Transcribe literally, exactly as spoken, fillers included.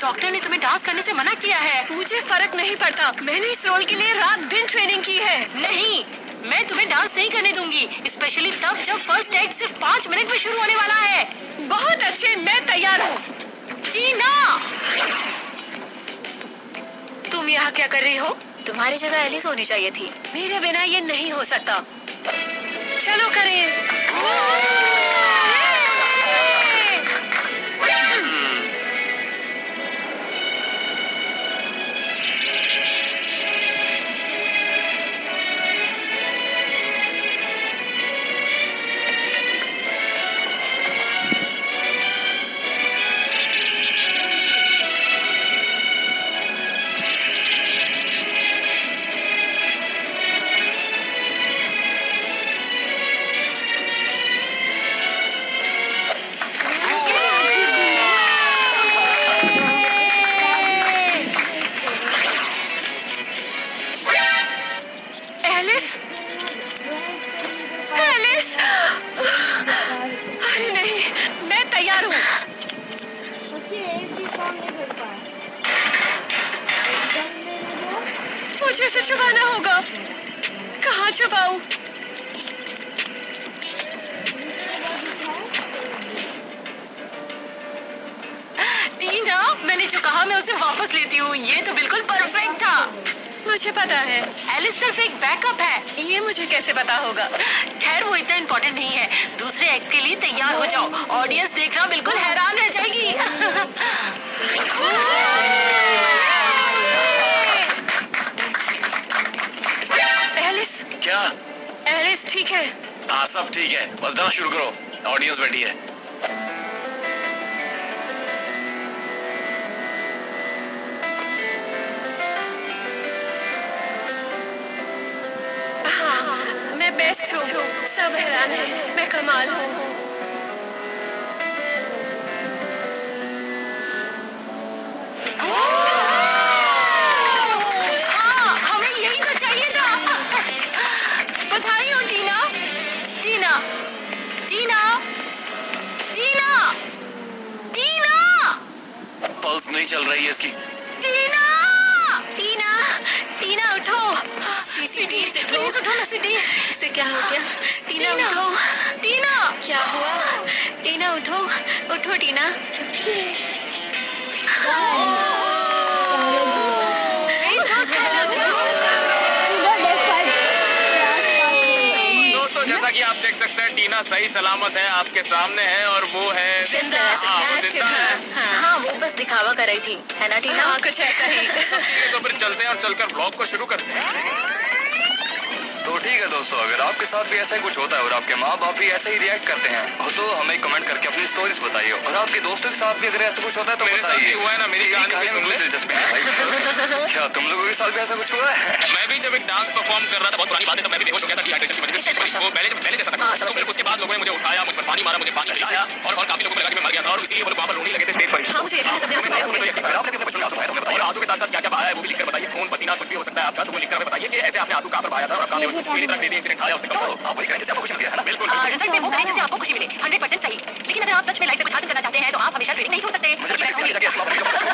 Doctor ने तुम्हें dance करने से मना किया है। मुझे फर्क नहीं पड़ता, मैंने इस रोल के लिए रात दिन ट्रेनिंग की है। नहीं, मैं तुम्हें डांस नहीं करने दूंगी, स्पेशली तब जब फर्स्ट एक्ट सिर्फ पाँच मिनट में शुरू होने वाला है। बहुत अच्छे, मैं तैयार हूँ। टीना, तुम यहाँ क्या कर रही हो? तुम्हारी जगह एलिस होनी चाहिए थी। मेरे बिना ये नहीं हो सकता। चलो करें। अरे नहीं, मैं तैयार हूँ। मुझे इसे छुपाना होगा। कहाँ छुपाऊं? टीना, मैंने जो कहा मैं उसे वापस लेती हूँ। ये तो बिल्कुल परफेक्ट था। मुझे पता है। एलिस सिर्फ एक बैकअप है। ये मुझे कैसे पता होगा? खैर, वो इतना इम्पोर्टेंट नहीं है। दूसरे एक्ट के लिए तैयार हो जाओ। ऑडियंस देखना बिल्कुल हैरान रह जाएगी। एलिस। क्या? एलिस ठीक है? हाँ, सब ठीक है, बस डांस शुरू करो। ऑडियंस बैठी है। मैं बेस्ट हूँ, सब हैरान है, मैं कमाल हूँ। हाँ, हमें यही तो चाहिए था। बधाई हो टीना। टीना, टीना, टीना, टीना। पल्स नहीं चल रही है इसकी। टीना, टीना, टीना उठो। स्वीटी, प्लीज उठो ना स्वीटी। इसे क्या हो गया? टीना उठो। टीना, क्या हुआ? टीना उठो, उठो टीना। दोस्तों, जैसा कि आप देख सकते हैं, टीना सही सलामत है, आपके सामने है और वो है जिंदा हाँ, वो जिंदा है। हाँ, हाँ, वो बस दिखावा कर रही थी, है ना टीना? हाँ, कुछ ऐसा ही। तो फिर चलते हैं और चलकर व्लॉग को शुरू करते हैं। तो ठीक है दोस्तों, अगर आपके साथ भी ऐसा ही कुछ होता है और आपके माँ बाप भी ऐसे ही रिएक्ट करते हैं तो हमें कमेंट करके अपनी स्टोरीज बताइए। और आपके दोस्तों के साथ भी अगर ऐसा कुछ होता है तो मेरे साथ भी हुआ है ना, मेरी कहानी में कोई दिलचस्पी है। क्या तुम लोगों के साथ भी ऐसा कुछ हुआ है? मैं भी जब एक डांस परफॉर्म कर रहा था, बहुत पुरानी बात है, तब मैं भी बेहोश हो गया था डिहाइड्रेशन की वजह से। वो पहले जब पहले जैसा था, तो फिर उसके बाद लोगों ने मुझे उठाया, मुझ पर पानी मारा, मुझे पानी पिलाया और और काफी लोगों को लगा कि मैं मर गया था और इसीलिए वो लोग वहां पर रोने लगे थे स्टेज पर। हाँ, मुझे यकीन है, सबने आंसू बहाए होंगे। और आंसू के साथ साथ क्या क्या बहाया है वो भी लिखकर बताइए। खून, पसीना, कुछ भी हो सकता है आपका, तो वो लिखकर हमें बताइए कि ऐसे आपने आंसू कहां पर बहाया था और आपका मेरी तरह क्रेजी इंसिडेंट आया उससे कब आप वही करें जिससे आपको खुशी मिलती है ना? बिल्कुल। रिजल्ट में वो करें जिससे आपको खुशी मिले। हंड्रेड परसेंट सही। लेकिन अगर आप सच में लाइफ में कुछ हासिल करना चाहते हैं तो आप हमेशा ट्रेनिंग नहीं छोड़ सकते।